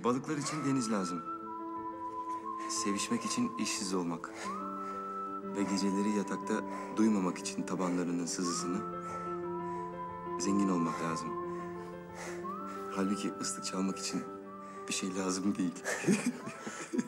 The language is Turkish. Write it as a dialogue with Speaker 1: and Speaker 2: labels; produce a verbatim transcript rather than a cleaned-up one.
Speaker 1: Balıklar için deniz lazım. Sevişmek için işsiz olmak. Ve geceleri yatakta duymamak için tabanlarının sızısını zengin olmak lazım. Halbuki ıslık çalmak için bir şey lazım değil.